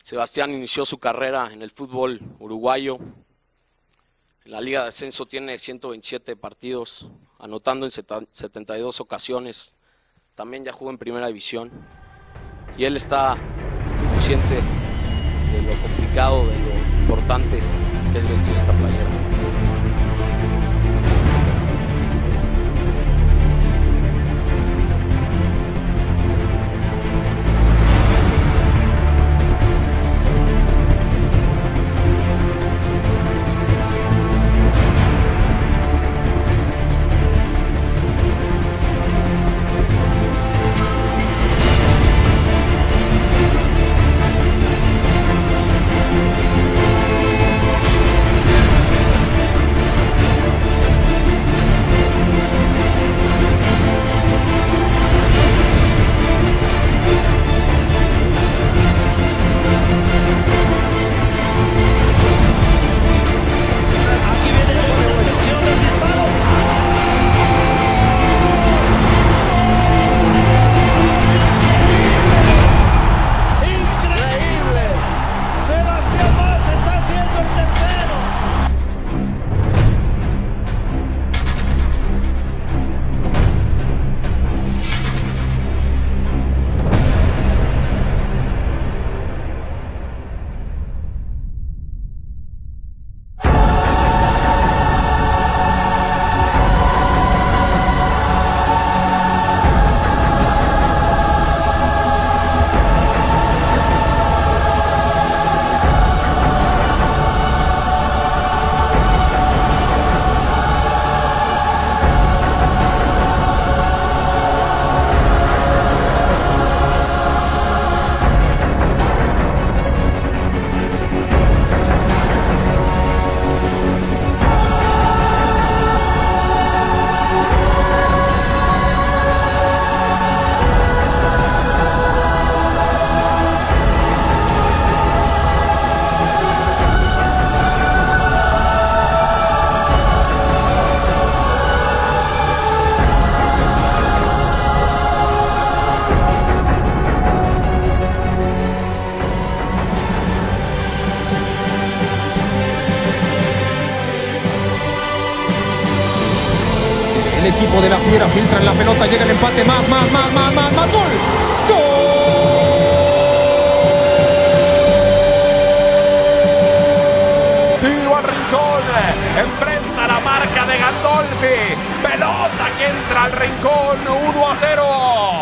Sebastián inició su carrera en el fútbol uruguayo. En la Liga de Ascenso tiene 127 partidos, anotando en 72 ocasiones. También ya jugó en Primera División. Y él está consciente de lo complicado, de lo importante que es vestir esta playera. El equipo de la Fiera filtra la pelota, llega el empate, más, ¡gol! ¡Gol! Tiro al rincón, enfrenta la marca de Gandolfi, pelota que entra al rincón, 1-0.